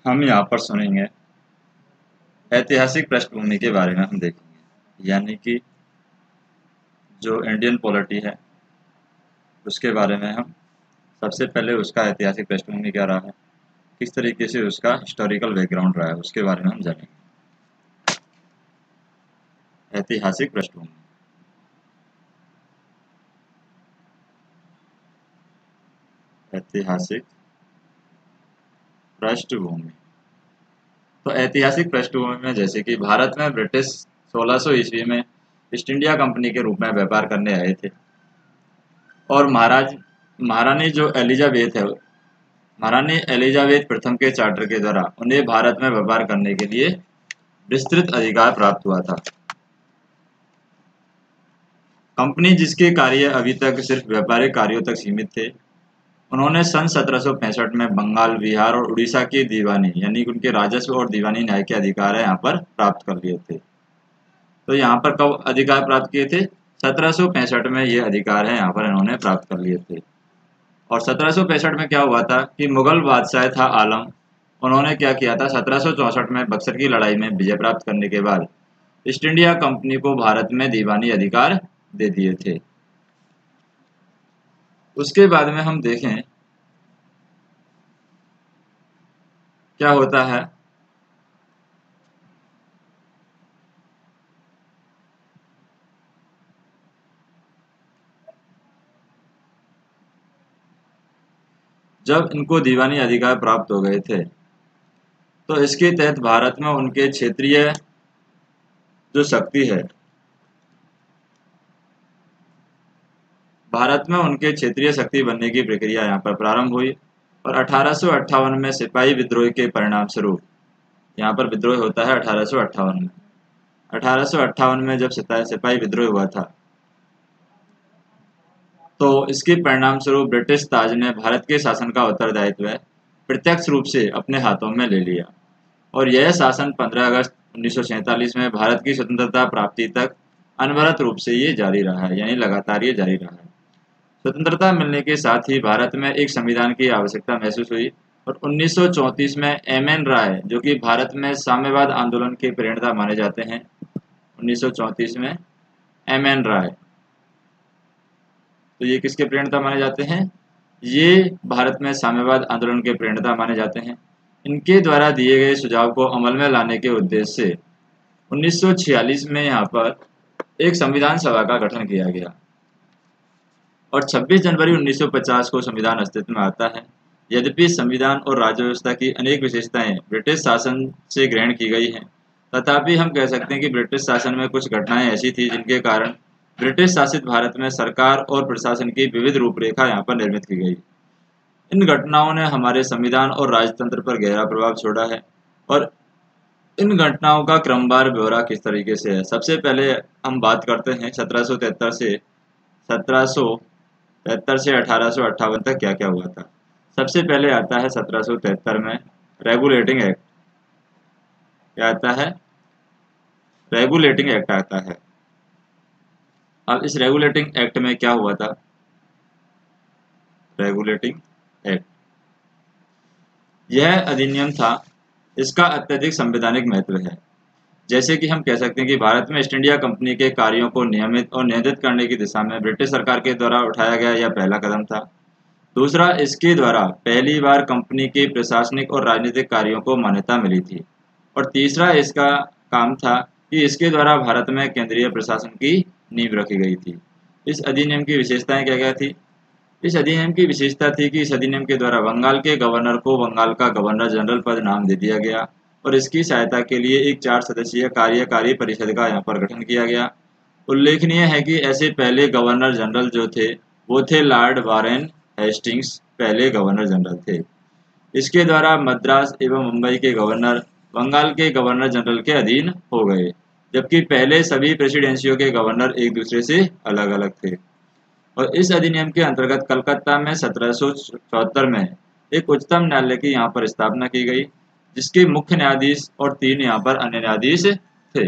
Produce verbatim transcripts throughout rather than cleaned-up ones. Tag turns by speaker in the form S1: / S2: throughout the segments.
S1: हम यहाँ पर सुनेंगे ऐतिहासिक पृष्ठभूमि के बारे में हम देखेंगे, यानी कि जो इंडियन पॉलिटी है उसके बारे में हम सबसे पहले उसका ऐतिहासिक पृष्ठभूमि क्या रहा है, किस तरीके से उसका हिस्टोरिकल बैकग्राउंड रहा है, उसके बारे में हम जानेंगे। ऐतिहासिक पृष्ठभूमि। ऐतिहासिक पृष्ठभूमि तो ऐतिहासिक पृष्ठभूमि में जैसे कि भारत में ब्रिटिश सोलह सौ ईस्वी में ईस्ट इंडिया कंपनी के रूप में व्यापार करने आए थे और महाराज महारानी जो एलिजाबेथ है महारानी एलिजाबेथ प्रथम के चार्टर के द्वारा उन्हें भारत में व्यापार करने के लिए विस्तृत अधिकार प्राप्त हुआ था। कंपनी जिसके कार्य अभी तक सिर्फ व्यापारिक कार्यों तक सीमित थे, उन्होंने सन सत्रह सौ पैंसठ में बंगाल, बिहार और उड़ीसा की दीवानी यानी कि उनके राजस्व और दीवानी न्याय के अधिकार है यहाँ पर प्राप्त कर लिए थे। तो यहाँ पर कब अधिकार प्राप्त किए थे? सत्रह सौ पैंसठ में ये अधिकार है यहाँ पर इन्होंने प्राप्त कर लिए थे। और सत्रह सौ पैंसठ में क्या हुआ था कि मुगल बादशाह था आलम, उन्होंने क्या किया था, सत्रह सौ चौसठ में बक्सर की लड़ाई में विजय प्राप्त करने के बाद ईस्ट इंडिया कंपनी को भारत में दीवानी अधिकार दे दिए थे। उसके बाद में हम देखें क्या होता है। जब इनको दीवानी अधिकार प्राप्त हो गए थे तो इसके तहत भारत में उनके क्षेत्रीय जो शक्ति है भारत में उनके क्षेत्रीय शक्ति बनने की प्रक्रिया यहाँ पर प्रारंभ हुई और अठारह सौ अट्ठावन में सिपाही विद्रोह के परिणाम स्वरूप यहाँ पर विद्रोह होता है अठारह सौ अट्ठावन में अठारह सौ अट्ठावन में जब सिपाही विद्रोह हुआ था तो इसके परिणाम स्वरूप ब्रिटिश ताज ने भारत के शासन का उत्तरदायित्व प्रत्यक्ष रूप से अपने हाथों में ले लिया और यह शासन पंद्रह अगस्त उन्नीस सौ सैंतालीस में भारत की स्वतंत्रता प्राप्ति तक अनवरत रूप से ये जारी रहा है, यानी लगातार ये जारी रहा है। स्वतंत्रता मिलने के साथ ही भारत में एक संविधान की आवश्यकता महसूस हुई और उन्नीस सौ चौंतीस में एम एन राय, जो कि भारत में साम्यवाद आंदोलन के प्रेरणा माने जाते हैं, उन्नीस सौ चौंतीस में एम एन राय, तो ये किसके प्रेरणा माने जाते हैं? ये भारत में साम्यवाद आंदोलन के प्रेरणा माने जाते हैं। इनके द्वारा दिए गए सुझाव को अमल में लाने के उद्देश्य से उन्नीस सौ छियालीस में यहाँ पर एक संविधान सभा का गठन किया गया और छब्बीस जनवरी उन्नीस सौ पचास को संविधान अस्तित्व में आता है। यद्यपि संविधान और राज्य व्यवस्था की अनेक विशेषताएं ब्रिटिश शासन से ग्रहण की गई हैं, तथापि हम कह सकते हैं कि ब्रिटिश शासन में कुछ घटनाएं ऐसी थी जिनके कारण ब्रिटिश शासित भारत में सरकार और प्रशासन की विविध रूपरेखा यहाँ पर निर्मित की गई। इन घटनाओं ने हमारे संविधान और राजतंत्र पर गहरा प्रभाव छोड़ा है और इन घटनाओं का क्रमवार ब्यौरा किस तरीके से है। सबसे पहले हम बात करते हैं सत्रह सौ तिहत्तर से सत्रह सौ तिहत्तर से अठारह सौ अट्ठावन तक क्या क्या हुआ था। सबसे पहले आता है सत्रह सौ तिहत्तर में रेगुलेटिंग एक्ट। क्या आता है? रेगुलेटिंग एक्ट आता है। अब इस रेगुलेटिंग एक्ट में क्या हुआ था? रेगुलेटिंग एक्ट, यह अधिनियम था, इसका अत्यधिक संवैधानिक महत्व है। जैसे कि हम कह सकते हैं कि भारत में ईस्ट इंडिया कंपनी के कार्यों को नियमित और नियंत्रित करने की दिशा में ब्रिटिश सरकार के द्वारा उठाया गया यह पहला कदम था। दूसरा, इसके द्वारा पहली बार कंपनी के प्रशासनिक और राजनीतिक कार्यों को मान्यता मिली थी और तीसरा इसका काम था कि इसके द्वारा भारत में केंद्रीय प्रशासन की नींव रखी गई थी। इस अधिनियम की विशेषताएं क्या क्या थी? इस अधिनियम की विशेषता थी कि इस अधिनियम के द्वारा बंगाल के गवर्नर को बंगाल का गवर्नर जनरल पद नाम दे दिया गया और इसकी सहायता के लिए एक चार सदस्यीय कार्यकारी परिषद का यहाँ पर गठन किया गया। उल्लेखनीय है कि ऐसे पहले गवर्नर जनरल जो थे वो थे लॉर्ड वारेन हेस्टिंग्स, पहले गवर्नर जनरल थे। इसके द्वारा मद्रास एवं मुंबई के गवर्नर बंगाल के गवर्नर जनरल के अधीन हो गए, जबकि पहले सभी प्रेसिडेंसियों के गवर्नर एक दूसरे से अलग अलग थे। और इस अधिनियम के अंतर्गत कलकत्ता में सत्रह सौ चौहत्तर में एक उच्चतम न्यायालय की यहाँ पर स्थापना की गई, जिसके मुख्य न्यायाधीश और तीन यहाँ पर अन्य न्यायाधीश थे।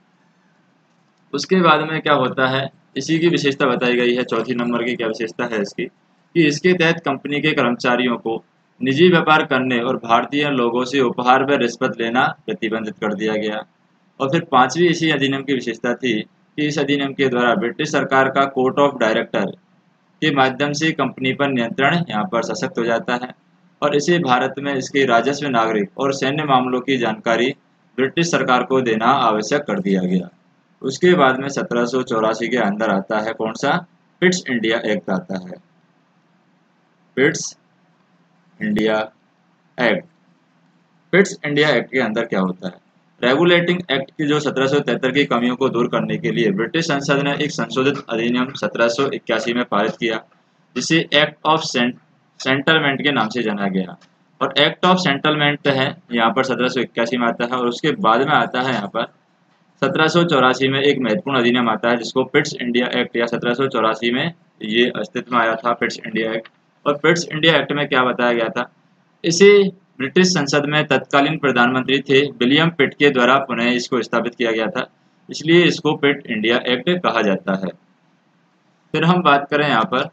S1: उसके बाद में क्या होता है, इसी की विशेषता बताई गई है। चौथी नंबर की क्या विशेषता है इसकी, कि इसके तहत कंपनी के कर्मचारियों को निजी व्यापार करने और भारतीय लोगों से उपहार व रिश्वत लेना प्रतिबंधित कर दिया गया। और फिर पांचवी इसी अधिनियम की विशेषता थी कि इस अधिनियम के द्वारा ब्रिटिश सरकार का कोर्ट ऑफ डायरेक्टर के माध्यम से कंपनी पर नियंत्रण यहाँ पर सशक्त हो जाता है और इसे भारत में इसके राजस्व, नागरिक और सैन्य मामलों की जानकारी ब्रिटिश सरकार को देना आवश्यक कर दिया गया। उसके बाद में सत्रह सौ चौरासी के अंदर आता है कौन सा? पिट्स इंडिया एक्ट आता है। Pitt's India act. Pitt's India act के अंदर क्या होता है? रेगुलेटिंग एक्ट की जो सत्रह सौ तिहत्तर की कमियों को दूर करने के लिए ब्रिटिश संसद ने एक संशोधित अधिनियम सत्रह सौ इक्यासी में पारित किया, जिसे एक्ट ऑफ सेंटलमेंट के नाम से जाना गया। और एक्ट ऑफ सेंटलमेंट है यहाँ पर सत्रह सौ इक्यासी में आता है और उसके बाद में आता है यहाँ पर सत्रह सौ चौरासी में एक महत्वपूर्ण अधिनियम आता है जिसको पिट्स इंडिया एक्ट या सत्रह सौ चौरासी में ये अस्तित्व में आया था, पिट्स इंडिया एक्ट। और पिट्स इंडिया एक्ट में क्या बताया गया था? इसे ब्रिटिश संसद में तत्कालीन प्रधानमंत्री थे विलियम पिट के द्वारा पुनः इसको स्थापित किया गया था, इसलिए इसको पिट इंडिया एक्ट कहा जाता है। फिर हम बात करें यहाँ पर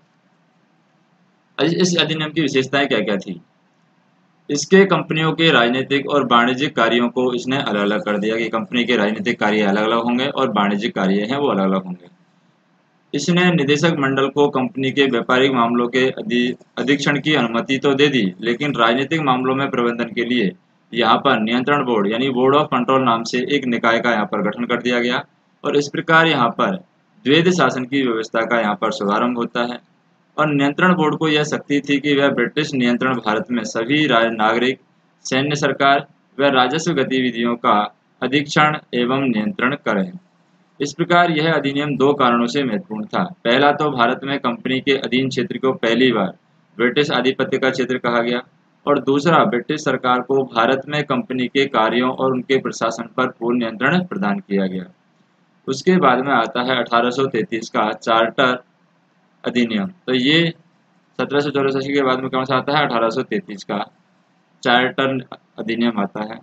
S1: इस अधिनियम की विशेषताएं क्या क्या थी। इसके कंपनियों के राजनीतिक और वाणिज्यिक कार्यों को इसने अलग अलग कर दिया कि कंपनी के राजनीतिक कार्य अलग अलग होंगे और वाणिज्यिक कार्य हैं वो अलग अलग होंगे। इसने निदेशक मंडल को कंपनी के व्यापारिक मामलों के अधीक्षण की अनुमति तो दे दी, लेकिन राजनीतिक मामलों में प्रबंधन के लिए यहाँ पर नियंत्रण बोर्ड यानी बोर्ड ऑफ कंट्रोल नाम से एक निकाय का यहाँ पर गठन कर दिया गया। और इस प्रकार यहाँ पर द्वैध शासन की व्यवस्था का यहाँ पर शुभारंभ होता है। और नियंत्रण बोर्ड को यह शक्ति थी कि वह ब्रिटिश नियंत्रण भारत में सभी नागरिक, सैन्य सरकार व राजस्व गतिविधियों का अधीक्षण एवं नियंत्रण करें। इस प्रकार यह अधिनियम दो कारणों से महत्वपूर्ण था। पहला तो भारत में कंपनी के अधीन क्षेत्र को पहली बार ब्रिटिश आधिपत्य का क्षेत्र कहा गया और दूसरा ब्रिटिश सरकार को भारत में कंपनी के कार्यों और उनके प्रशासन पर पूर्ण नियंत्रण प्रदान किया गया। उसके बाद में आता है अठारह सौ तैंतीस का चार्टर अधिनियम। तो ये सत्रह सौ चौरासी के बाद में कौन सा आता है? अठारह सौ तैंतीस का चार्टर अधिनियम आता है।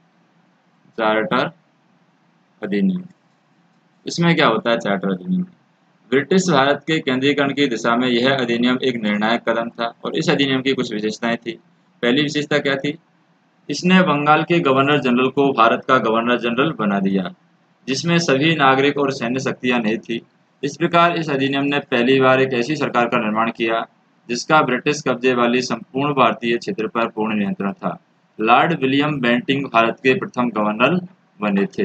S1: चार्टर अधिनियम इसमें क्या होता है? चार्टर अधिनियम ब्रिटिश भारत के केंद्रीकरण की दिशा में यह अधिनियम एक निर्णायक कदम था और इस अधिनियम की कुछ विशेषताएं थी। पहली विशेषता क्या थी? इसने बंगाल के गवर्नर जनरल को भारत का गवर्नर जनरल बना दिया, जिसमें सभी नागरिक और सैन्य शक्तियां नहीं थी। इस प्रकार इस अधिनियम ने पहली बार एक ऐसी सरकार का निर्माण किया जिसका ब्रिटिश कब्जे वाली संपूर्ण भारतीय क्षेत्र पर पूर्ण नियंत्रण था। लॉर्ड विलियम बेंटिंग भारत के प्रथम गवर्नर बने थे।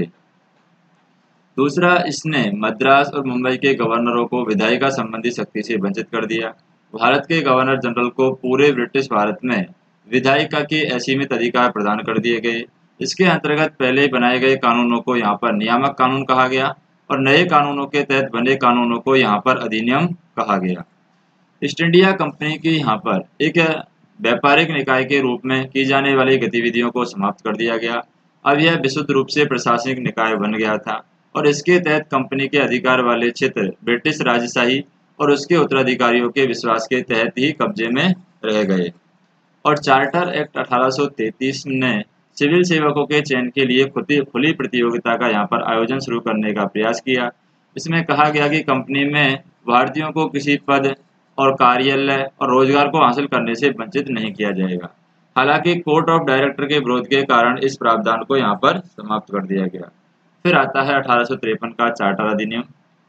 S1: दूसरा, इसने मद्रास और मुंबई के गवर्नरों को विधायिका संबंधी शक्ति से वंचित कर दिया। भारत के गवर्नर जनरल को पूरे ब्रिटिश भारत में विधायिका के असीमित अधिकार प्रदान कर दिए गए। इसके अंतर्गत पहले बनाए गए कानूनों को यहाँ पर नियामक कानून कहा गया और नए कानूनों के तहत बने कानूनों को यहाँ पर अधिनियम कहा गया। ईस्ट इंडिया कंपनी की यहाँ पर एक व्यापारिक निकाय के रूप में की जाने वाली गतिविधियों को समाप्त कर दिया गया। अब यह विशुद्ध रूप से प्रशासनिक निकाय बन गया था और इसके तहत कंपनी के अधिकार वाले क्षेत्र ब्रिटिश राजशाही और उसके उत्तराधिकारियों के विश्वास के तहत ही कब्जे में रह गए। और चार्टर एक्ट अठारह सौ तैंतीस ने सिविल सेवकों के चयन के लिए खुली प्रतियोगिता का यहाँ पर आयोजन शुरू करने का प्रयास किया। इसमें कहा गया कि कंपनी में भारतीयों को किसी पद और कार्यालय और रोजगार को हासिल करने से वंचित नहीं किया जाएगा। हालांकि कोर्ट ऑफ डायरेक्टर के विरोध के कारण इस प्रावधान को यहाँ पर समाप्त कर दिया गया। फिर आता है अठारह सौ तिरपन का चार्टर अधिनियम।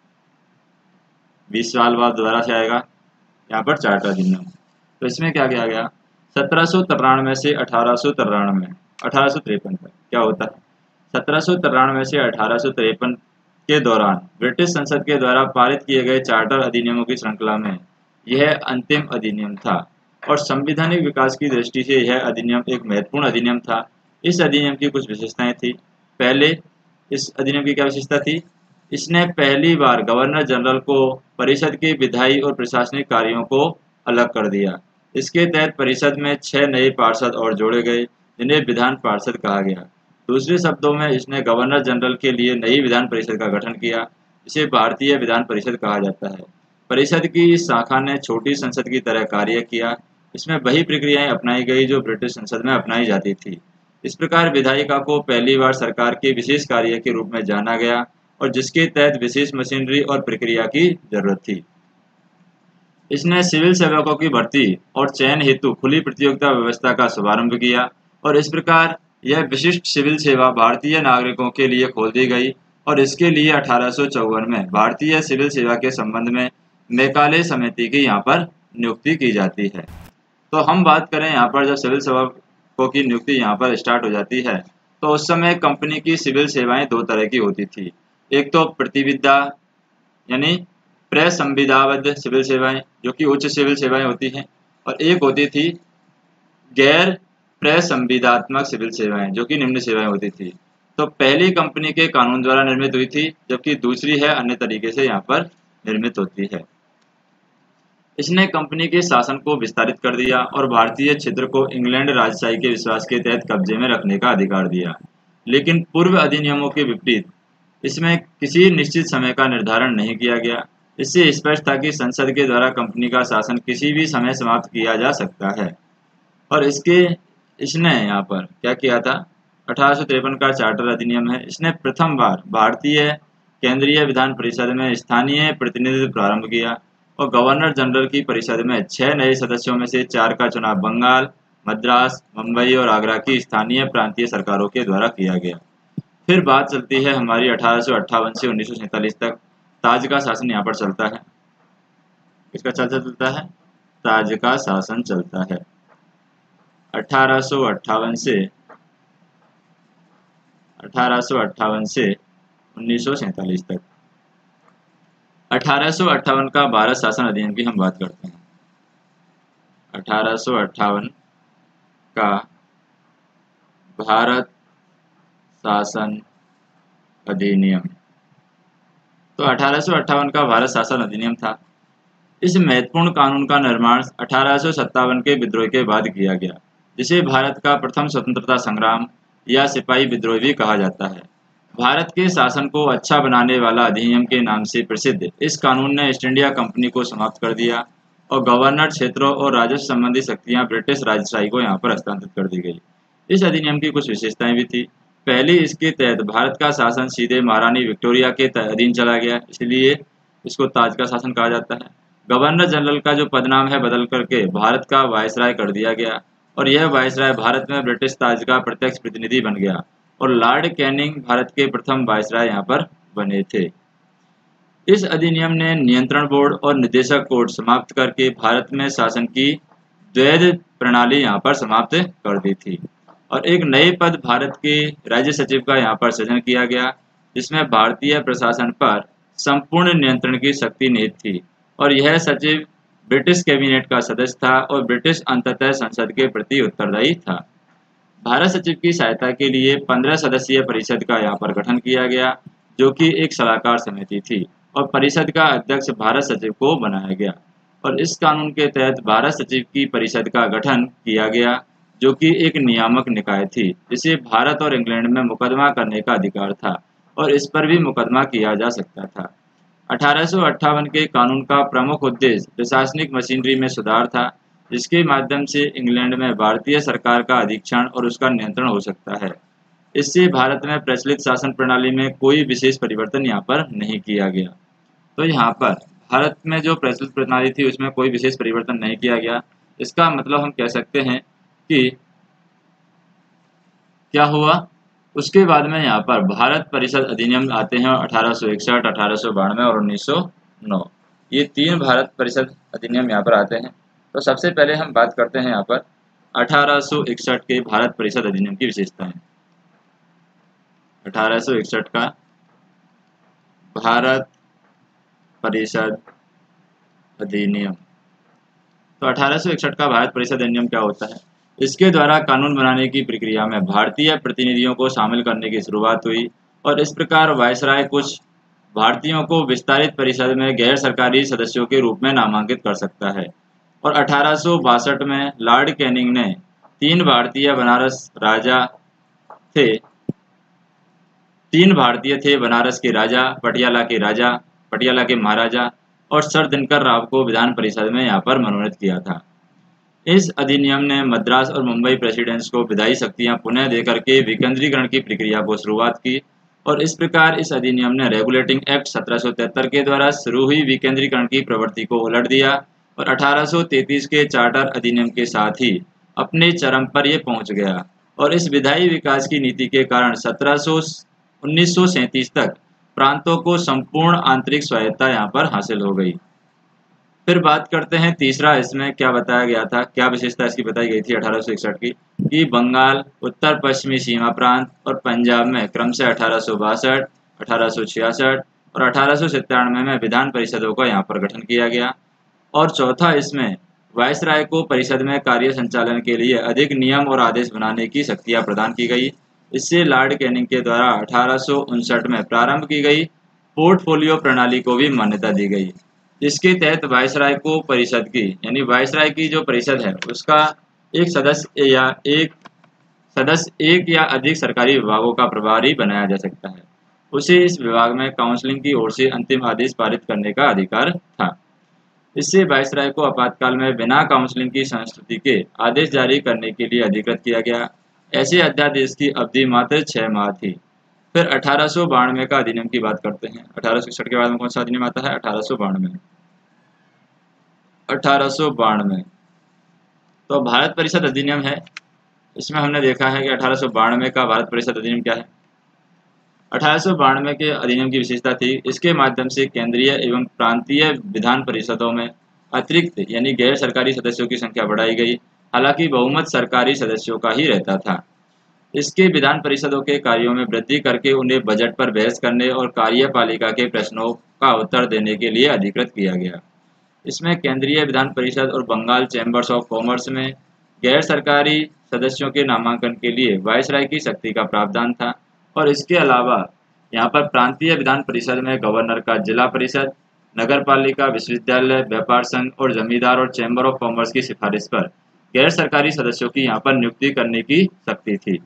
S1: बीस साल बाद दोबारा से आएगा यहाँ पर चार्टर अधिनियम। तो इसमें क्या किया गया? सत्रह सौ तिरानवे से अठारह सौ तिरानवे अठारह सौ तिरपन तक क्या होता है? सत्रह सौ तिरानवे से अठारह सौ तिरपन के दौरान ब्रिटिश संसद के द्वारा पारित किए गए चार्टर अधिनियमों की श्रृंखला में यह अंतिम अधिनियम था और संवैधानिक विकास की दृष्टि से यह अधिनियम एक महत्वपूर्ण अधिनियम था। इस अधिनियम की कुछ विशेषताएं थी। पहले, इस अधिनियम की क्या विशेषता थी? इसने पहली बार गवर्नर जनरल को परिषद के विधायी और प्रशासनिक कार्यों को अलग कर दिया। इसके तहत परिषद में छह नए पार्षद और जोड़े गए जिन्हें विधान पार्षद कहा गया। दूसरे शब्दों में इसने गवर्नर जनरल के लिए नई विधान परिषद का गठन किया। इसे भारतीय विधान परिषद कहा जाता है। परिषद की इस शाखा ने छोटी संसद की तरह कार्य किया। इसमें वही प्रक्रियाएं अपनाई गई जो ब्रिटिश संसद में अपनाई जाती थी। इस प्रकार विधायिका को पहली बार सरकार के विशेष कार्य के रूप में जाना गया और जिसके तहत विशेष मशीनरी और प्रक्रिया की जरूरत थी। इसने सिविल सेवकों की भर्ती और चयन हेतु खुली प्रतियोगिता व्यवस्था का शुभारंभ किया और इस प्रकार यह विशिष्ट सिविल सेवा भारतीय नागरिकों के लिए खोल दी गई और इसके लिए अठारह सौ चौवन में भारतीय सिविल सेवा के संबंध में मैकाले समिति की यहाँ पर नियुक्ति की जाती है। तो हम बात करें यहाँ पर जब सिविल सेवकों की नियुक्ति यहाँ पर स्टार्ट हो जाती है तो उस समय कंपनी की सिविल सेवाएं दो तरह की होती थी। एक तो प्रतिविद्या यानी प्रसंविदाबद्ध सिविल सेवाएं जो कि उच्च सिविल सेवाएं होती हैं और एक होती थी गैर प्रसंविदात्मक सिविल सेवाएं जो कि निम्न सेवाएं होती थी। तो पहली कंपनी के कानून द्वारा निर्मित हुई थी जबकि दूसरी है अन्य तरीके से यहाँ पर निर्मित होती है। इसने कंपनी के शासन को विस्तारित कर दिया और भारतीय क्षेत्र को इंग्लैंड राजशाही के विश्वास के तहत कब्जे में रखने का अधिकार दिया, लेकिन पूर्व अधिनियमों के विपरीत इसमें किसी निश्चित समय का निर्धारण नहीं किया गया। इससे स्पष्ट था कि संसद के द्वारा कंपनी का शासन किसी भी समय समाप्त किया जा सकता है और इसके इसने यहाँ पर क्या किया था, अठारह सौ तिरपन का चार्टर अधिनियम है। इसने प्रथम बार भारतीय केंद्रीय विधान परिषद में स्थानीय प्रतिनिधित्व प्रारंभ किया और गवर्नर जनरल की परिषद में छह नए सदस्यों में से चार का चुनाव बंगाल, मद्रास, मुंबई और आगरा की स्थानीय प्रांतीय सरकारों के द्वारा किया गया। फिर बात चलती है हमारी अठारह सौ अट्ठावन से उन्नीस सौ सैंतालीस तक। ताज का शासन यहाँ पर चलता है। किसका चर्चा चलता है? ताज का शासन चलता है अठारह सौ अट्ठावन से अठारह सौ अट्ठावन से उन्नीस सौ सैंतालीस तक। अठारह सौ अट्ठावन का भारत शासन अधिनियम की हम बात करते हैं। अठारह सौ अट्ठावन का भारत शासन अधिनियम। तो अठारह सौ अट्ठावन का भारत शासन अधिनियम था। इस महत्वपूर्ण कानून का निर्माण अठारह सौ सत्तावन के विद्रोह के बाद किया गया, जिसे भारत का प्रथम स्वतंत्रता संग्राम या सिपाही विद्रोह भी कहा जाता है। भारत के शासन को अच्छा बनाने वाला अधिनियम के नाम से प्रसिद्ध इस कानून ने ईस्ट इंडिया कंपनी को समाप्त कर दिया और गवर्नर क्षेत्रों और राजस्व संबंधी शक्तियां ब्रिटिश राजशाही को यहाँ पर हस्तांतरित कर दी गई। इस अधिनियम की कुछ विशेषताएं भी थी। पहले, इसके तहत भारत का शासन सीधे महारानी विक्टोरिया के अधीन चला गया, इसलिए इसको ताज का शासन कहा जाता है। गवर्नर जनरल का जो पदनाम है बदल करके भारत का वायसराय कर दिया गया और यह वायसराय भारत में ब्रिटिश ताज का प्रत्यक्ष प्रतिनिधि बन गया और लॉर्ड कैनिंग भारत के प्रथम वायसराय यहाँ पर बने थे। इस अधिनियम ने नियंत्रण बोर्ड और निदेशक कोड समाप्त करके भारत में शासन की द्वैध प्रणाली यहाँ पर समाप्त कर दी थी और एक नए पद भारत के राज्य सचिव का यहाँ पर सृजन किया गया, जिसमें भारतीय प्रशासन पर संपूर्ण नियंत्रण की शक्ति निहित थी और यह सचिव ब्रिटिश कैबिनेट का सदस्य था और ब्रिटिश अंततः संसद के प्रति उत्तरदायी था। भारत सचिव की सहायता के लिए पंद्रह सदस्यीय परिषद का यहाँ पर गठन किया गया, जो कि एक सलाहकार समिति थी और परिषद का अध्यक्ष भारत सचिव को बनाया गया और इस कानून के तहत भारत सचिव की परिषद का गठन किया गया, जो कि एक नियामक निकाय थी, जिसे भारत और इंग्लैंड में मुकदमा करने का अधिकार था और इस पर भी मुकदमा किया जा सकता था। अठारह सौ अट्ठावन के कानून का प्रमुख उद्देश्य प्रशासनिक मशीनरी में सुधार था, जिसके माध्यम से इंग्लैंड में भारतीय सरकार का अधीक्षण और उसका नियंत्रण हो सकता है। इससे भारत में प्रचलित शासन प्रणाली में कोई विशेष परिवर्तन यहाँ पर नहीं किया गया। तो यहाँ पर भारत में जो प्रचलित प्रणाली थी उसमें कोई विशेष परिवर्तन नहीं किया गया। इसका मतलब हम कह सकते हैं कि क्या हुआ, उसके बाद में यहाँ पर भारत परिषद अधिनियम आते हैं अठारह सौ इकसठ, अठारह सौ बानवे और उन्नीस सौ नौ। ये तीन भारत परिषद अधिनियम यहाँ पर आते हैं। तो सबसे पहले हम बात करते हैं यहाँ पर अठारह सौ इकसठ के भारत परिषद अधिनियम की विशेषताएं। अठारह सौ इकसठ का भारत परिषद अधिनियम। तो अठारह सौ इकसठ का भारत परिषद अधिनियम क्या होता है? इसके द्वारा कानून बनाने की प्रक्रिया में भारतीय प्रतिनिधियों को शामिल करने की शुरुआत हुई और इस प्रकार वायसराय कुछ भारतीयों को विस्तारित परिषद में गैर सरकारी सदस्यों के रूप में नामांकित कर सकता है और अठारह सौ बासठ में लॉर्ड कैनिंग ने तीन भारतीय बनारस राजा थे तीन भारतीय थे बनारस के राजा, पटियाला के राजा, पटियाला के महाराजा और सर दिनकर राव को विधान परिषद में यहाँ पर मनोनीत किया था। इस अधिनियम ने मद्रास और मुंबई प्रेसिडेंट्स को विधायी शक्तियां पुनः देकर के विकेंद्रीकरण की प्रक्रिया को शुरुआत की और इस प्रकार इस अधिनियम ने रेगुलेटिंग एक्ट सत्रह सौ तिहत्तर के द्वारा शुरू हुई विकेंद्रीकरण की प्रवृत्ति को उलट दिया और अठारह सौ तैंतीस के चार्टर अधिनियम के साथ ही अपने चरम पर यह पहुंच गया और इस विधायी विकास की नीति के कारण सत्रह सौ उन्नीस सौ सैंतीस तक प्रांतों को संपूर्ण आंतरिक स्वायत्तता यहाँ पर हासिल हो गई। फिर बात करते हैं तीसरा, इसमें क्या बताया गया था, क्या विशेषता इसकी बताई गई थी अठारह सौ इकसठ की, कि बंगाल, उत्तर पश्चिमी सीमा प्रांत और पंजाब में क्रमशः अठारह सौ बासठ, अठारह सौ छियासठ और अठारह सौ सत्तानवे में विधान परिषदों का यहाँ पर गठन किया गया। और चौथा, इसमें वायसराय को परिषद में कार्य संचालन के लिए अधिक नियम और आदेश बनाने की शक्तियाँ प्रदान की गई। इससे लॉर्ड कैनिंग के द्वारा अठारह सौ उनसठ में प्रारंभ की गई पोर्टफोलियो प्रणाली को भी मान्यता दी गई, जिसके तहत वायसराय को परिषद की यानी वायसराय की जो परिषद है उसका एक सदस्य या एक सदस्य एक या अधिक सरकारी विभागों का प्रभारी बनाया जा सकता है। उसे इस विभाग में काउंसिलिंग की ओर से अंतिम आदेश पारित करने का अधिकार था। इससे वायसराय को आपातकाल में बिना काउंसिलिंग की संस्तुति के आदेश जारी करने के लिए अधिकृत किया गया। ऐसे अध्यादेश की अवधि मात्र छह माह थी। फिर अठारह सौ बानवे का अधिनियम की बात करते हैं। अठारह सौ इकसठ के बाद में कौन सा अधिनियम आता है? अठारह सौ बानवे अठारह सौ बानवे तो भारत परिषद अधिनियम है। इसमें हमने देखा है कि अठारह सौ बानवे का भारत परिषद अधिनियम क्या है। अठारह सौ बानवे के अधिनियम की विशेषता थी, इसके माध्यम से केंद्रीय एवं प्रांतीय विधान परिषदों में अतिरिक्त यानी गैर सरकारी सदस्यों की संख्या बढ़ाई गई। हालांकि बहुमत सरकारी सदस्यों का ही रहता था। इसके विधान परिषदों के कार्यों में वृद्धि करके उन्हें बजट पर बहस करने और कार्यपालिका के प्रश्नों का उत्तर देने के लिए अधिकृत किया गया। इसमें केंद्रीय विधान परिषद और बंगाल चैम्बर्स ऑफ कॉमर्स में गैर सरकारी सदस्यों के नामांकन के लिए वायसराय की शक्ति का प्रावधान था। और इसके अलावा यहाँ पर प्रांतीय विधान परिषद में गवर्नर का जिला परिषद, नगर पालिका, विश्वविद्यालय, व्यापार संघ और जमींदार और चैम्बर ऑफ कॉमर्स की सिफारिश पर गैर सरकारी सदस्यों की यहाँ पर नियुक्ति करने की शक्ति थी।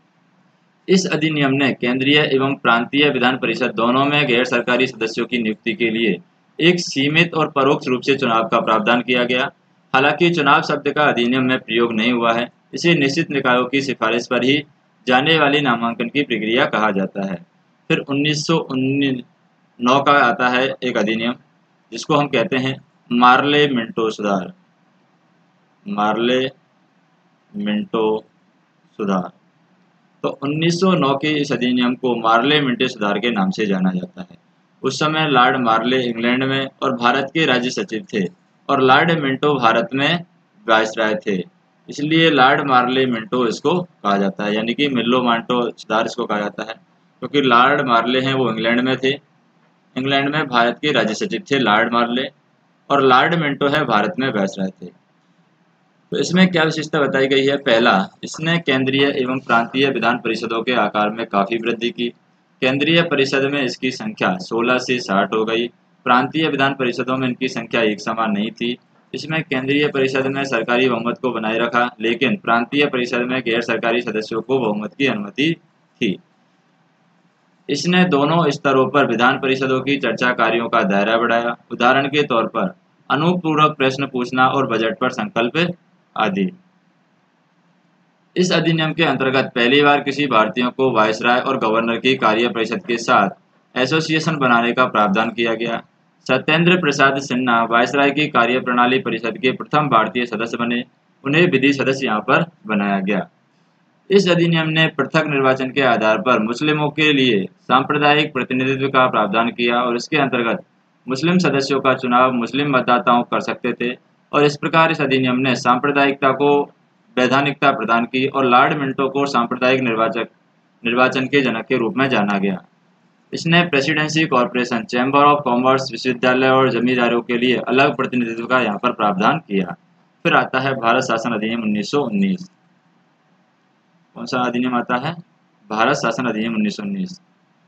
S1: इस अधिनियम ने केंद्रीय एवं प्रांतीय विधान परिषद दोनों में गैर सरकारी सदस्यों की नियुक्ति के लिए एक सीमित और परोक्ष रूप से चुनाव का प्रावधान किया गया। हालांकि चुनाव शब्द का अधिनियम में प्रयोग नहीं हुआ है, इसे निश्चित निकायों की सिफारिश पर ही जाने वाली नामांकन की प्रक्रिया कहा जाता है। फिर उन्नीस सौ नौ का आता है एक अधिनियम जिसको हम कहते हैं मार्ले मिंटो सुधार। मार्ले मिंटो सुधार तो उन्नीस सौ नौ के इस अधिनियम को मार्ले मिंटो सुधार के नाम से जाना जाता है। उस समय लॉर्ड मार्ले इंग्लैंड में और भारत के राज्य सचिव थे और लॉर्ड मिंटो भारत में वायसराय थे, इसलिए लॉर्ड मार्ले मिंटो इसको कहा जाता है, यानी कि मिल्लो मांटो सुधार इसको कहा जाता है, क्योंकि लॉर्ड मार्ले हैं वो इंग्लैंड में थे। इंग्लैंड में भारत के राज्य सचिव थे लॉर्ड मार्ले और लॉर्ड मिंटो है भारत में वायसराय थे। तो इसमें क्या विशेषता बताई गई है? पहला, इसने केंद्रीय एवं प्रांतीय विधान परिषदों के आकार में काफ़ी वृद्धि की। केंद्रीय परिषद में इसकी संख्या सोलह से साठ हो गई। प्रांतीय विधान परिषदों में इनकी संख्या एक समान नहीं थी। इसमें केंद्रीय परिषद में सरकारी बहुमत को बनाए रखा, लेकिन प्रांतीय परिषद में गैर सरकारी सदस्यों को बहुमत की अनुमति थी। इसने दोनों स्तरों पर विधान परिषदों की चर्चा कार्यों का दायरा बढ़ाया। उदाहरण के तौर पर अनुपूरक प्रश्न पूछना और बजट पर संकल्प आदि। इस अधिनियम के अंतर्गत पहली बार किसी भारतीय को वायसराय और गवर्नर की कार्य परिषद के साथ एसोसिएशन बनाने का प्रावधान किया गया। सत्येंद्र प्रसाद सिन्हा वायसराय की कार्य प्रणाली परिषद के प्रथम भारतीय सदस्य बने। उन्हें विधि सदस्य यहाँ पर बनाया गया। इस अधिनियम ने पृथक निर्वाचन के आधार पर मुस्लिमों के लिए सांप्रदायिक प्रतिनिधित्व का प्रावधान किया और इसके अंतर्गत मुस्लिम सदस्यों का चुनाव मुस्लिम मतदाताओं कर सकते थे और इस प्रकार इस अधिनियम ने सांप्रदायिकता को वैधानिकता प्रदान की और लॉर्ड मिंटो को सांप्रदायिक निर्वाचक निर्वाचन के जनक के रूप में जाना गया। इसने presidency corporation, chamber of commerce, विश्वविद्यालय और जमींदारों के लिए अलग प्रतिनिधित्व का यहाँ पर प्रावधान किया। फिर आता है भारत शासन अधिनियम उन्नीस सौ उन्नीस। कौन सा अधिनियम आता है? भारत शासन अधिनियम उन्नीस सौ उन्नीस।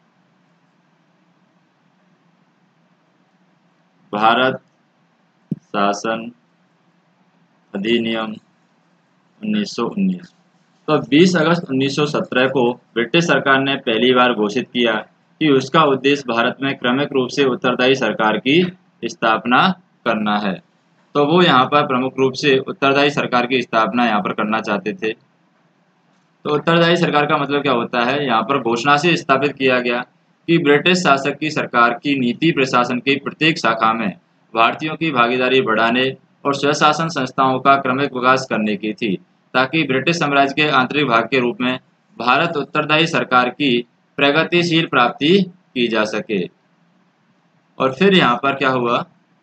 S1: भारत शासन अधिनियम उन्नीस सौ उन्नीस। तो बीस अगस्त उन्नीस सौ सत्रह को ब्रिटिश सरकार ने पहली बार घोषित किया कि उसका उद्देश्य भारत में क्रमिक रूप से उत्तरदायी सरकार की स्थापना करना है। तो वो यहाँ पर प्रमुख रूप से उत्तरदायी सरकार की स्थापना यहाँ पर करना चाहते थे। तो उत्तरदायी सरकार का मतलब क्या होता है? यहाँ पर घोषणा से स्थापित किया गया कि ब्रिटिश शासक की सरकार की नीति प्रशासन की प्रत्येक शाखा में भारतीयों की भागीदारी बढ़ाने और स्वशासन संस्थाओं का क्रमिक विकास करने की थी, ताकि ब्रिटिश साम्राज्य के आंतरिक भाग के रूप में भारत उत्तरदायी सरकार की प्रगतिशील प्राप्ति की जा सके। और फिर यहाँ पर क्या हुआ,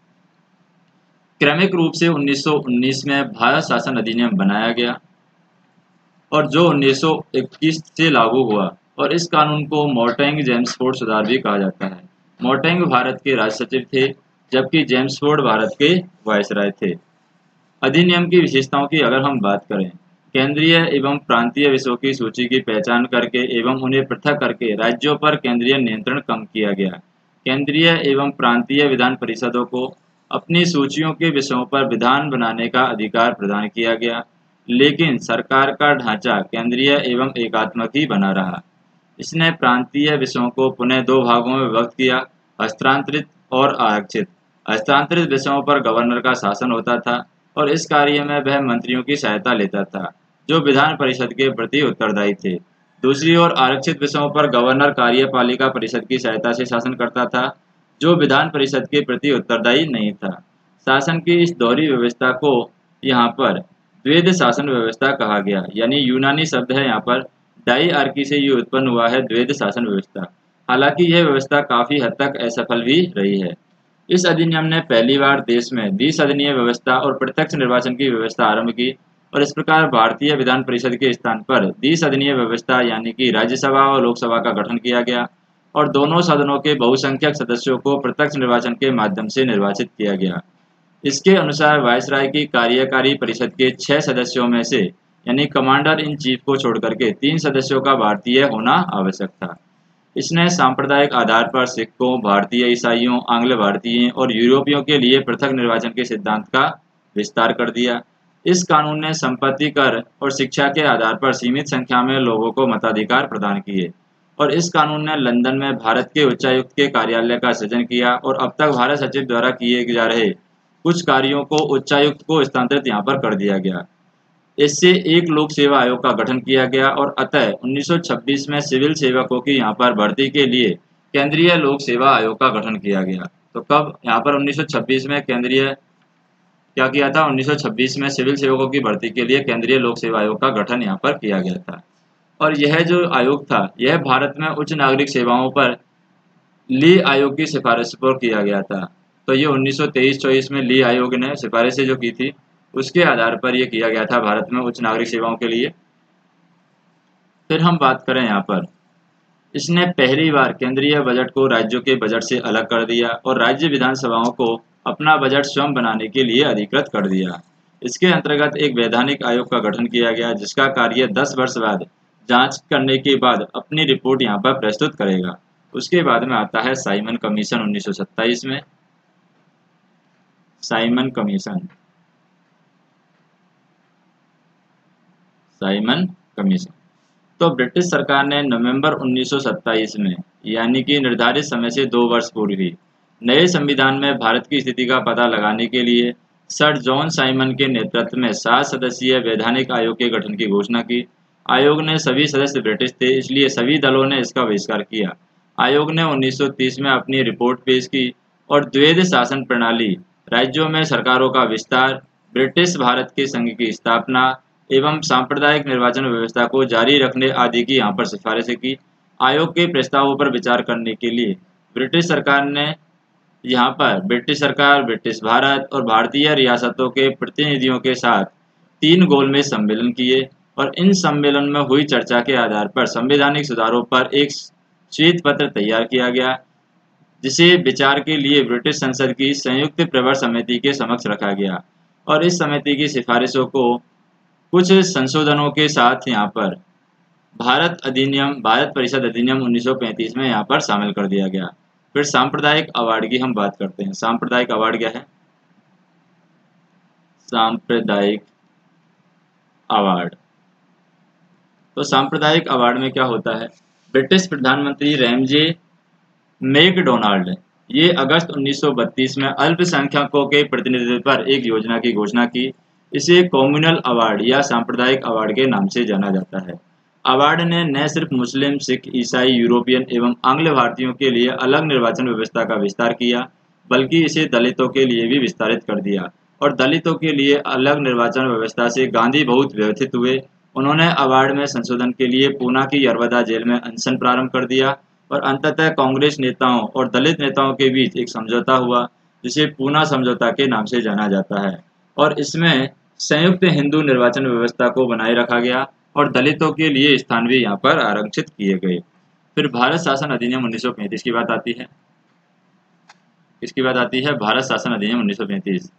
S1: क्रमिक रूप से उन्नीस सौ उन्नीस में भारत शासन अधिनियम बनाया गया और जो उन्नीस सौ इक्कीस से लागू हुआ, और इस कानून को मोर्टेंग जेम्सफोर्ड सुधार भी कहा जाता है। मोर्टेंग भारत के राज सचिव थे, जबकि जेम्सफोर्ड भारत के वायसराय थे। अधिनियम की विशेषताओं की अगर हम बात करें, केंद्रीय एवं प्रांतीय विषयों की सूची की पहचान करके एवं उन्हें पृथक करके राज्यों पर केंद्रीय नियंत्रण कम किया गया। केंद्रीय एवं प्रांतीय विधान परिषदों को अपनी सूचियों के विषयों पर विधान बनाने का अधिकार प्रदान किया गया, लेकिन सरकार का ढांचा केंद्रीय एवं एकात्मक ही बना रहा। इसने प्रांतीय विषयों को पुनः दो भागों में विभक्त किया, हस्तांतरित और आरक्षित। हस्तांतरित विषयों पर गवर्नर का शासन होता था और इस कार्य में वह मंत्रियों की सहायता लेता था, जो विधान परिषद के प्रति उत्तरदायी थे। दूसरी ओर आरक्षित विषयों पर गवर्नर कार्यपालिका परिषद की सहायता से शासन करता था, जो विधान परिषद के प्रति उत्तरदायी नहीं था। शासन की इस दोहरी व्यवस्था को यहाँ पर द्वैध शासन व्यवस्था कहा गया, यानी यूनानी शब्द है यहाँ पर डाईआर्की से ये उत्पन्न हुआ है, द्वैध शासन व्यवस्था। हालांकि यह व्यवस्था काफी हद तक असफल भी रही है। इस अधिनियम ने पहली बार देश में द्विसदनीय व्यवस्था और प्रत्यक्ष निर्वाचन की व्यवस्था आरंभ की और इस प्रकार भारतीय विधान परिषद के स्थान पर द्विसदनीय व्यवस्था यानी कि राज्यसभा और लोकसभा का गठन किया गया और दोनों सदनों के बहुसंख्यक सदस्यों को प्रत्यक्ष निर्वाचन के माध्यम से निर्वाचित किया गया। इसके अनुसार वायसराय की कार्यकारी परिषद के छह सदस्यों में से यानी कमांडर इन चीफ को छोड़कर के तीन सदस्यों का भारतीय होना आवश्यक था। इसने सांप्रदायिक आधार पर सिखों, भारतीय ईसाइयों, आंग्ल भारतीय और यूरोपियों के लिए पृथक निर्वाचन के सिद्धांत का विस्तार कर दिया। इस कानून ने संपत्ति कर और शिक्षा के आधार पर सीमित संख्या में लोगों को मताधिकार प्रदान किए और इस कानून ने लंदन में भारत के उच्चायुक्त के कार्यालय का सृजन किया और अब तक भारत सचिव द्वारा किए जा रहे कुछ कार्यों को उच्चायुक्त को स्थानांतरित यहाँ पर कर दिया गया। इससे एक लोक सेवा आयोग का गठन किया गया और अतः उन्नीस सौ छब्बीस में सिविल सेवकों की यहाँ पर भर्ती के लिए केंद्रीय लोक सेवा आयोग का गठन किया गया। तो कब यहाँ पर उन्नीस सौ छब्बीस में केंद्रीय क्या किया था, उन्नीस सौ छब्बीस में सिविल सेवकों की भर्ती के लिए केंद्रीय लोक सेवा आयोग का गठन यहाँ पर किया गया था। और यह जो आयोग था यह भारत में उच्च नागरिक सेवाओं पर ली आयोग की सिफारिश पर किया गया था। तो ये उन्नीस सौ तेईस चौबीस में ली आयोग ने सिफारिशें जो की थी उसके आधार पर यह किया गया था भारत में उच्च नागरिक सेवाओं के लिए। फिर हम बात करें यहाँ पर, इसने पहली बार केंद्रीय बजट को राज्यों के बजट से अलग कर दिया और राज्य विधानसभाओं को अपना बजट स्वयं बनाने के लिए अधिकृत कर दिया। इसके अंतर्गत एक वैधानिक आयोग का गठन किया गया जिसका कार्य दस वर्ष बाद जांच करने के बाद अपनी रिपोर्ट यहाँ पर प्रस्तुत करेगा। उसके बाद में आता है साइमन कमीशन उन्नीस सौ सत्ताईस में। साइमन कमीशन साइमन कमीशन तो ब्रिटिश सरकार ने नवंबर उन्नीस सौ सत्ताईस में यानी कि निर्धारित समय से दो वर्ष पूर्व ही नए संविधान में भारत की स्थिति का पता लगाने के लिए सर जॉन साइमन के नेतृत्व में सात सदस्यीय वैधानिक आयोग के गठन की घोषणा की। आयोग ने सभी सदस्य ब्रिटिश थे, इसलिए सभी दलों ने इसका बहिष्कार किया। आयोग ने उन्नीस सौ तीस में अपनी रिपोर्ट पेश की और द्वैध शासन प्रणाली, राज्यों में सरकारों का विस्तार, ब्रिटिश भारत के संघ की स्थापना एवं सांप्रदायिक निर्वाचन व्यवस्था को जारी रखने आदि की यहाँ पर सिफारिशें की। आयोग के प्रस्तावों पर विचार करने के लिए ब्रिटिश सरकार ने यहाँ पर ब्रिटिश सरकार, ब्रिटिश भारत और भारतीय रियासतों के प्रतिनिधियों के साथ तीन गोलमेज सम्मेलन किए और इन सम्मेलन में हुई चर्चा के आधार पर संवैधानिक सुधारों पर एक श्वेत पत्र तैयार किया गया, जिसे विचार के लिए ब्रिटिश संसद की संयुक्त प्रवर समिति के समक्ष रखा गया और इस समिति की सिफारिशों को कुछ संशोधनों के साथ यहाँ पर भारत अधिनियम भारत परिषद अधिनियम उन्नीस सौ पैंतीस में यहाँ पर शामिल कर दिया गया। फिर सांप्रदायिक अवार्ड की हम बात करते हैं। सांप्रदायिक अवार्ड क्या है? सांप्रदायिक अवार्ड तो सांप्रदायिक अवार्ड में क्या होता है, ब्रिटिश प्रधानमंत्री रैमजे मैकडोनाल्ड ये अगस्त उन्नीस सौ बत्तीस में अल्पसंख्यकों के प्रतिनिधित्व पर एक योजना की घोषणा की। इसे कम्युनल अवार्ड या सांप्रदायिक अवार्ड के नाम से जाना जाता है। अवार्ड ने न सिर्फ मुस्लिम, सिख, ईसाई, यूरोपियन एवं आंग्ल भारतीयों के लिए अलग निर्वाचन व्यवस्था का विस्तार किया, बल्कि इसे दलितों के लिए भी विस्तारित कर दिया। और दलितों के लिए अलग निर्वाचन व्यवस्था से गांधी बहुत व्यथित हुए। उन्होंने अवार्ड में संशोधन के लिए पूना की यरवदा जेल में अनशन प्रारंभ कर दिया और अंततः कांग्रेस नेताओं और दलित नेताओं के बीच एक समझौता हुआ जिसे पूना समझौता के नाम से जाना जाता है। और इसमें संयुक्त हिंदू निर्वाचन व्यवस्था को बनाए रखा गया और दलितों के लिए स्थान भी यहाँ पर आरक्षित किए गए। फिर भारत शासन अधिनियम उन्नीस सौ पैंतीस की बात आती है। इसकी बात आती है भारत शासन अधिनियम उन्नीस सौ पैंतीस।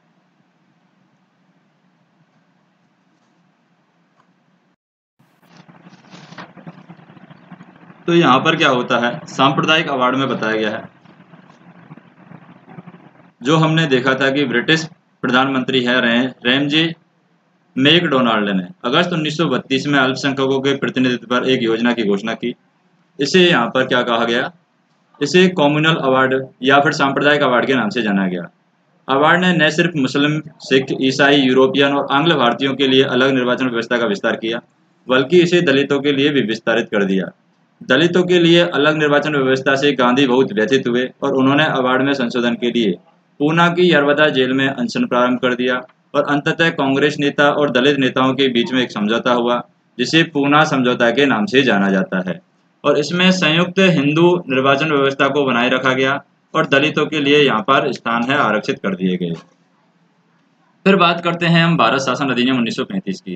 S1: तो यहाँ पर क्या होता है, सांप्रदायिक अवार्ड में बताया गया है, जो हमने देखा था कि ब्रिटिश प्रधानमंत्री है रे, रैमजे मैकडोनाल्ड ने अगस्त उन्नीस सौ बत्तीस में अल्पसंख्यकों के प्रतिनिधित्व पर एक योजना की घोषणा की। इसे यहाँ पर क्या कहा गया, इसे कम्युनल अवार्ड या फिर सांप्रदायिक अवार्ड के नाम से जाना गया। अवार्ड ने न सिर्फ मुस्लिम, सिख, ईसाई, यूरोपियन और आंग्ल भारतीयों के लिए अलग निर्वाचन व्यवस्था का विस्तार किया, बल्कि इसे दलितों के लिए भी विस्तारित कर दिया। दलितों के लिए अलग निर्वाचन व्यवस्था से गांधी बहुत व्यथित हुए और उन्होंने अवार्ड में संशोधन के लिए पूना की यरवदा जेल में अनशन प्रारंभ कर दिया और अंततः कांग्रेस नेता और दलित नेताओं के बीच में एक समझौता हुआ जिसे पूना समझौता के नाम से जाना जाता है। और इसमें संयुक्त हिंदू निर्वाचन व्यवस्था को बनाए रखा गया और दलितों के लिए यहाँ पर स्थान है आरक्षित कर दिए गए। फिर बात करते हैं हम भारत शासन अधिनियम उन्नीस सौ पैंतीस की।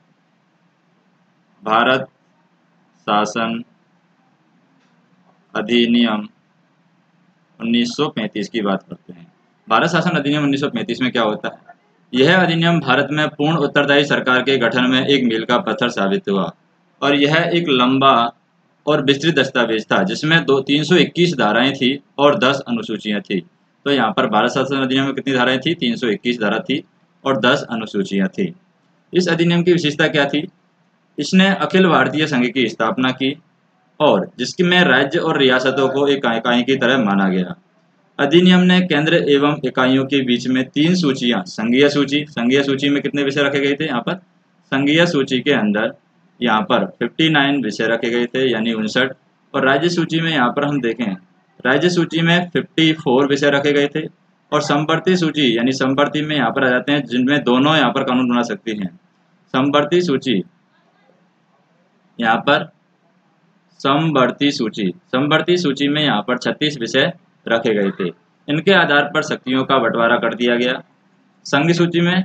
S1: भारत शासन अधिनियम उन्नीस सौ पैंतीस की बात करते हैं। भारत शासन अधिनियम उन्नीस सौ पैंतीस में क्या होता है, यह अधिनियम भारत में पूर्ण उत्तरदायी सरकार के गठन में एक मील का पत्थर साबित हुआ और यह एक लंबा और विस्तृत दस्तावेज था जिसमें दो तीन सौ इक्कीस धाराएं थी और दस अनुसूचियां थी। तो यहाँ पर भारत शासन अधिनियम में कितनी धाराएं थी, तीन सौ इक्कीस धारा थी और दस अनुसूचियां थी। इस अधिनियम की विशेषता क्या थी, इसने अखिल भारतीय संघ की स्थापना की और जिसमें राज्य और रियासतों को एक इकाई की तरह माना गया। अधिनियम ने केंद्र एवं इकाइयों के बीच में तीन सूचियां, संघीय सूची, संघीय सूची में कितने विषय रखे गए थे, यहाँ पर संघीय सूची के अंदर यहाँ पर उनसठ विषय रखे गए थे यानी उनसठ, और राज्य सूची में यहाँ पर हम देखें राज्य सूची में चौवन विषय रखे गए थे और समवर्ती सूची यानी समवर्ती में यहाँ पर आ जाते हैं जिनमें दोनों यहाँ पर कानून बना सकती हैं। समवर्ती सूची यहाँ पर समवर्ती सूची समवर्ती सूची में यहाँ पर छत्तीस विषय रखे गए थे। इनके आधार पर शक्तियों का बंटवारा कर दिया गया। संघ सूची में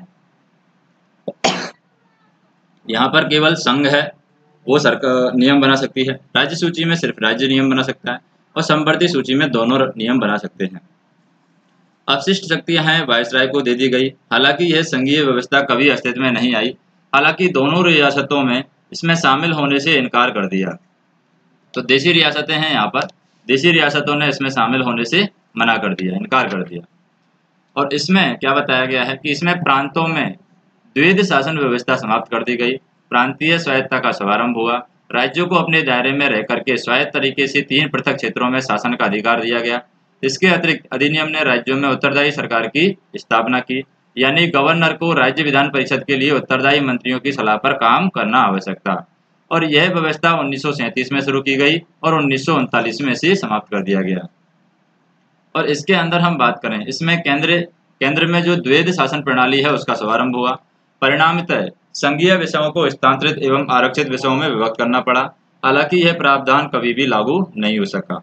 S1: यहाँ पर केवल संघ है वो सरकार नियम बना सकती है, राज्य सूची में सिर्फ राज्य नियम बना सकता है और समवर्ती सूची में दोनों नियम बना सकते हैं। अपशिष्ट शक्तियां हैं वायसराय को दे दी गई। हालांकि यह संघीय व्यवस्था कभी अस्तित्व में नहीं आई, हालांकि दोनों रियासतों में इसमें शामिल होने से इनकार कर दिया। तो देशी रियासतें हैं यहाँ पर, देशी रियासतों ने इसमें शामिल होने से मना कर दिया, इनकार कर दिया। और इसमें क्या बताया गया है कि इसमें प्रांतों में द्वैध शासन व्यवस्था समाप्त कर दी गई, प्रांतीय स्वायत्तता का शुभारंभ हुआ, राज्यों को अपने दायरे में रह करके स्वायत्त तरीके से तीन पृथक क्षेत्रों में शासन का अधिकार दिया गया। इसके अतिरिक्त अधिनियम ने राज्यों में उत्तरदायी सरकार की स्थापना की, यानी गवर्नर को राज्य विधान परिषद के लिए उत्तरदायी मंत्रियों की सलाह पर काम करना आवश्यक था। और यह व्यवस्था उन्नीस सौ सैंतीस में शुरू की गई और उन्नीस सौ उनतालीस में इसे समाप्त कर दिया गया। और इसके अंदर हम बात करें, इसमें केंद्र केंद्र में जो द्वैध शासन प्रणाली है उसका शुभारंभ हुआ। परिणामतः संघीय विषयों को स्थानांतरित एवं आरक्षित विषयों में विभक्त करना पड़ा, हालांकि यह प्रावधान कभी भी लागू नहीं हो सका।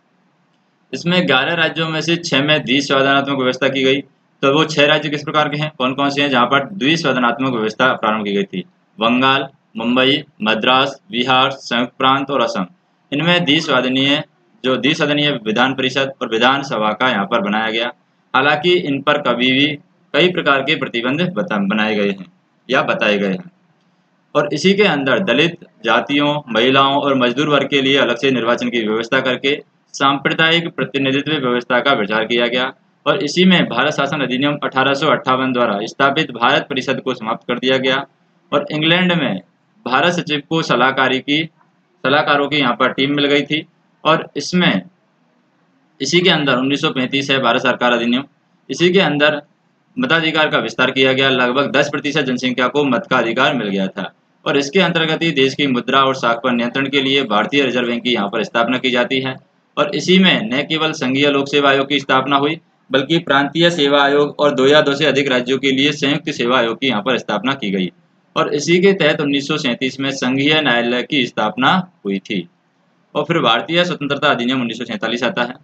S1: इसमें ग्यारह राज्यों में से छह में द्विसंवैधानात्मक व्यवस्था की गई। तो वो छह राज्य किस प्रकार के हैं, कौन कौन से हैं जहाँ पर द्विसंवैधानात्मक व्यवस्था प्रारंभ की गई थी, बंगाल, मुंबई, मद्रास, बिहार, संयुक्त प्रांत और असम। इनमें द्विसदनीय जो द्विसदनीय विधान परिषद और विधानसभा का यहाँ पर बनाया गया। हालांकि इन पर कभी भी कई प्रकार के प्रतिबंध बनाए गए हैं या बताए गए हैं। और इसी के अंदर दलित जातियों, महिलाओं और मजदूर वर्ग के लिए अलग से निर्वाचन की व्यवस्था करके सांप्रदायिक प्रतिनिधित्व व्यवस्था का विचार किया गया। और इसी में भारत शासन अधिनियम अठारह सौ अट्ठावन द्वारा स्थापित भारत परिषद को समाप्त कर दिया गया। और इंग्लैंड में भारत सचिव को सलाहकारी की सलाहकारों की यहाँ पर टीम मिल गई थी। और इसमें इसी के अंदर उन्नीस सौ पैंतीस है भारत सरकार अधिनियम, इसी के अंदर मताधिकार का विस्तार किया गया। लगभग दस प्रतिशत जनसंख्या को मत का अधिकार मिल गया था। और इसके अंतर्गत ही देश की मुद्रा और साख पर नियंत्रण के लिए भारतीय रिजर्व बैंक की यहाँ पर स्थापना की जाती है। और इसी में न केवल संघीय लोक सेवा आयोग की स्थापना हुई बल्कि प्रांतीय सेवा आयोग और दो या दो से अधिक राज्यों के लिए संयुक्त सेवा आयोग की यहाँ पर स्थापना की गई और इसी के तहत उन्नीस सौ सैंतीस में संघीय न्यायालय की स्थापना हुई थी। और फिर भारतीय स्वतंत्रता अधिनियम उन्नीस सौ सैंतालीस आता है।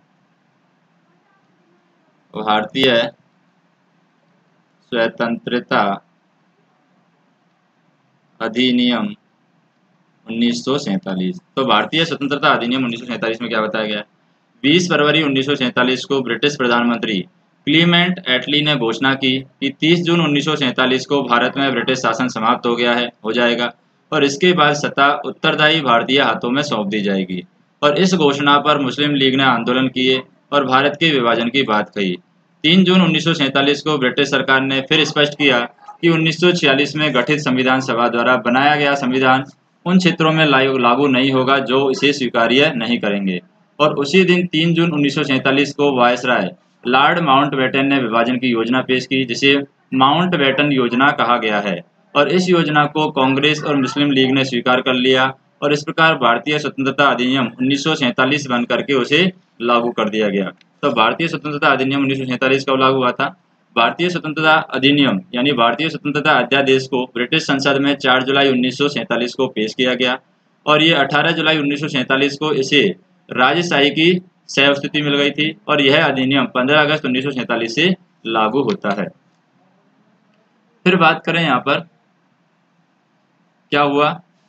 S1: भारतीय स्वतंत्रता अधिनियम उन्नीस सौ सैंतालीस। तो भारतीय स्वतंत्रता अधिनियम उन्नीस सौ सैंतालीस में क्या बताया गया? बीस फरवरी उन्नीस सौ सैंतालीस को ब्रिटिश प्रधानमंत्री क्लीमेंट एटली ने घोषणा की कि तीस जून उन्नीस सौ सैंतालीस को भारत में ब्रिटिश शासन समाप्त हो गया है हो जाएगा और इसके बाद सत्ता उत्तरदायी भारतीय हाथों में सौंप दी जाएगी। और इस घोषणा पर मुस्लिम लीग ने आंदोलन किए और भारत के विभाजन की बात कही। तीन जून उन्नीस सौ सैंतालीस को ब्रिटिश सरकार ने फिर स्पष्ट किया कि उन्नीस सौ छियालीस में गठित संविधान सभा द्वारा बनाया गया संविधान उन क्षेत्रों में लागू नहीं होगा जो इसे स्वीकार्य नहीं करेंगे। और उसी दिन तीन जून उन्नीस सौ सैंतालीस को वायसराय लॉर्ड माउंटबेटन ने विभाजन की योजना पेश की जिसे माउंटबेटन योजना कहा गया है और इस योजना को कांग्रेस और मुस्लिम लीग ने स्वीकार कर लिया और इस प्रकार भारतीय स्वतंत्रता अधिनियम उन्नीस सौ सैंतालीस बन करके उसे लागू कर दिया गया। तो भारतीय स्वतंत्रता अधिनियम उन्नीस सौ सैंतालीस कब लागू हुआ था? भारतीय स्वतंत्रता अधिनियम यानी भारतीय स्वतंत्रता अध्यादेश को ब्रिटिश संसद में चार जुलाई उन्नीस सौ सैंतालीस को पेश किया गया और ये अठारह जुलाई उन्नीस सौ सैंतालीस को इसे राजशाही की सह स्थिति मिल गई थी और यह अधिनियम पंद्रह अगस्त उन्नीस सौ सैंतालीस से लागू होता है। फिर बात करें यहाँ पर क्या हुआ,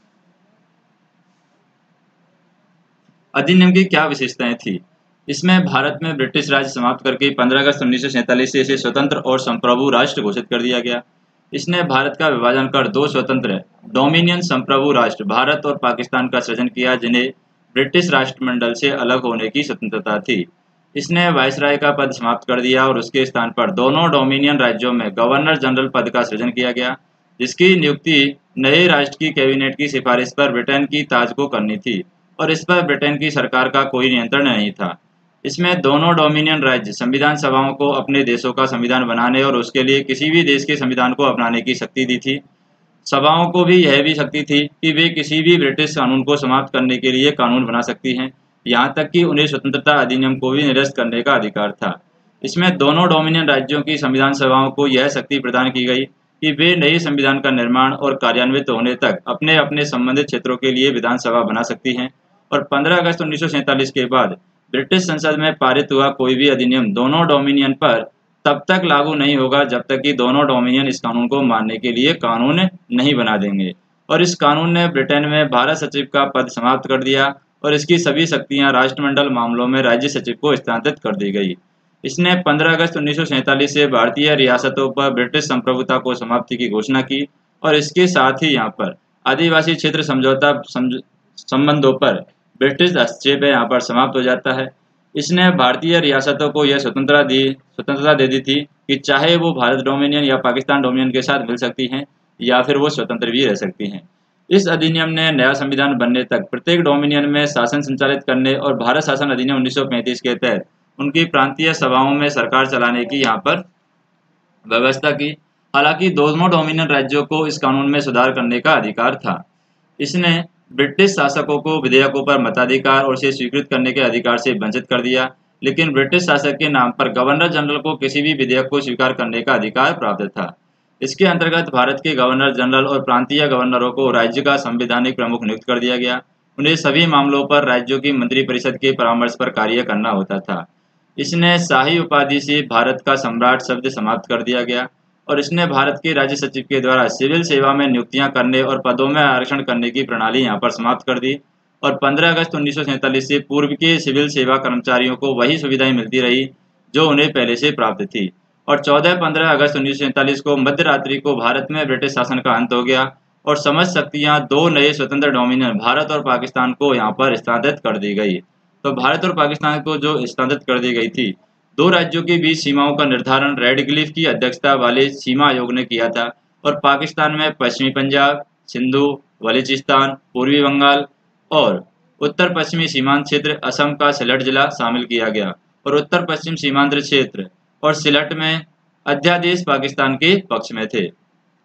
S1: अधिनियम की क्या विशेषताएं थी। इसमें भारत में ब्रिटिश राज समाप्त करके पंद्रह अगस्त उन्नीस सौ सैंतालीस से इसे स्वतंत्र और संप्रभु राष्ट्र घोषित कर दिया गया। इसने भारत का विभाजन कर दो स्वतंत्र डोमिनियन संप्रभु राष्ट्र भारत और पाकिस्तान का सृजन किया जिन्हें ब्रिटिश राष्ट्रमंडल से अलग होने की स्वतंत्रता थी। इसने वायसराय का पद समाप्त कर दिया और उसके स्थान पर दोनों डोमिनियन राज्यों में गवर्नर जनरल पद का सृजन किया गया जिसकी नियुक्ति नए राष्ट्र की कैबिनेट की सिफारिश पर ब्रिटेन की ताज को करनी थी और इस पर ब्रिटेन की सरकार का कोई नियंत्रण नहीं था। इसमें दोनों डोमिनियन राज्य संविधान सभाओं को अपने देशों का संविधान बनाने और उसके लिए किसी भी देश के संविधान को अपनाने की शक्ति दी थी। सभाओं को भी यह भी शक्ति थी कि वे किसी भी ब्रिटिश कानून को समाप्त करने के लिए कानून बना सकती हैं, यहाँ तक कि उन्हें स्वतंत्रता अधिनियम को भी निरस्त करने का अधिकार था। इसमें दोनों डोमिनियन राज्यों की संविधान सभाओं को यह शक्ति प्रदान की गई कि वे नए संविधान का निर्माण और कार्यान्वित होने तक अपने अपने संबंधित क्षेत्रों के लिए विधानसभा बना सकती हैं। और पंद्रह अगस्त उन्नीस सौ सैंतालीस के बाद ब्रिटिश संसद में पारित हुआ कोई भी अधिनियम दोनों डोमिनियन पर तब तक लागू नहीं होगा जब तक कि दोनों डोमिनियन इस कानून को मानने के लिए कानून नहीं बना देंगे। और इस कानून ने ब्रिटेन में भारत सचिव का पद समाप्त कर दिया और इसकी सभी शक्तियां राष्ट्रमंडल मामलों में राज्य सचिव को स्थानांतरित कर दी गई। इसने पंद्रह अगस्त उन्नीस सौ सैंतालीस से भारतीय रियासतों पर ब्रिटिश संप्रभुता को समाप्ति की घोषणा की और इसके साथ ही यहाँ पर आदिवासी क्षेत्र समझौता संबंधों पर ब्रिटिश हस्तक्षेप यहाँ पर समाप्त हो जाता है। इसने भारतीय रियासतों को यह स्वतंत्रता दी स्वतंत्रता दे दी थी कि चाहे वो भारत डोमिनियन या पाकिस्तान डोमिनियन के साथ मिल सकती हैं या फिर वो स्वतंत्र भी रह सकती हैं। इस अधिनियम ने नया संविधान बनने तक प्रत्येक डोमिनियन में शासन संचालित करने और भारत शासन अधिनियम उन्नीस सौ पैंतीस के तहत उनकी प्रांतीय सभाओं में सरकार चलाने की यहाँ पर व्यवस्था की। हालांकि दोनों डोमिनियन राज्यों को इस कानून में सुधार करने का अधिकार था। इसने ब्रिटिश शासकों को विधेयकों पर मताधिकार और उसे स्वीकृत करने के अधिकार से वंचित कर दिया, लेकिन ब्रिटिश शासक के नाम पर गवर्नर जनरल को किसी भी विधेयक को स्वीकार करने का अधिकार प्राप्त था। इसके अंतर्गत भारत के गवर्नर जनरल और प्रांतीय गवर्नरों को राज्य का संवैधानिक प्रमुख नियुक्त कर दिया गया। उन्हें सभी मामलों पर राज्यों की मंत्रिपरिषद के परामर्श पर कार्य करना होता था। इसने शाही उपाधि से भारत का सम्राट शब्द समाप्त कर दिया गया और इसने भारत के राज्य सचिव के द्वारा सिविल सेवा में नियुक्तियां करने और पदों में आरक्षण करने की प्रणाली यहां पर समाप्त कर दी। और पंद्रह अगस्त उन्नीस सौ सैंतालीस से पूर्व के सिविल सेवा कर्मचारियों को वही सुविधाएं मिलती रही जो उन्हें पहले से प्राप्त थी। और चौदह पंद्रह अगस्त उन्नीस सौ सैंतालीस को मध्य रात्रि को भारत में ब्रिटिश शासन का अंत हो गया और समस्त शक्तियां दो नए स्वतंत्र डोमिनियन भारत और पाकिस्तान को यहाँ पर स्थानांतरित कर दी गई। तो भारत और पाकिस्तान को जो स्थानांतरित कर दी गई थी, दो राज्यों के बीच सीमाओं का निर्धारण रेडक्लिफ की अध्यक्षता वाले सीमा आयोग ने किया था और पाकिस्तान में पश्चिमी पंजाब, सिंधु, बलूचिस्तान, पूर्वी बंगाल और उत्तर पश्चिमी सीमांत क्षेत्र असम का सिलट जिला शामिल किया गया और उत्तर पश्चिम सीमांत क्षेत्र और सिलट में अध्यादेश पाकिस्तान के पक्ष में थे।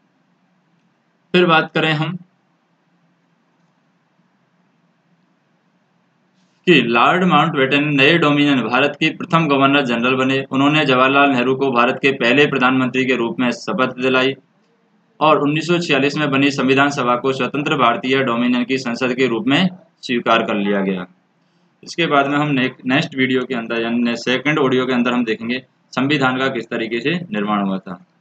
S1: फिर बात करें हम कि लॉर्ड माउंटबेटन नए डोमिनियन भारत के प्रथम गवर्नर जनरल बने। उन्होंने जवाहरलाल नेहरू को भारत के पहले प्रधानमंत्री के रूप में शपथ दिलाई और उन्नीस सौ छियालीस में बनी संविधान सभा को स्वतंत्र भारतीय डोमिनियन की संसद के रूप में स्वीकार कर लिया गया। इसके बाद में हम नेक्स्ट वीडियो के अंदर यानी सेकंड ऑडियो के अंदर हम देखेंगे संविधान का किस तरीके से निर्माण हुआ था।